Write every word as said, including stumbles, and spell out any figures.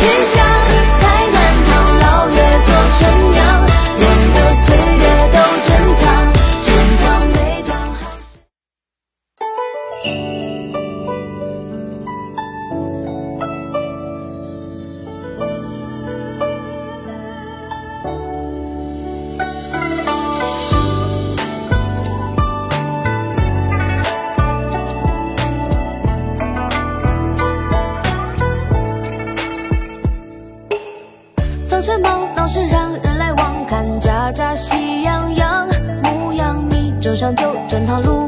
去想，才满堂老月做陈娘，愿得岁月都珍藏，珍藏每段好早晨忙闹市让人来往，看家家喜洋洋，牧羊米走上九整套路。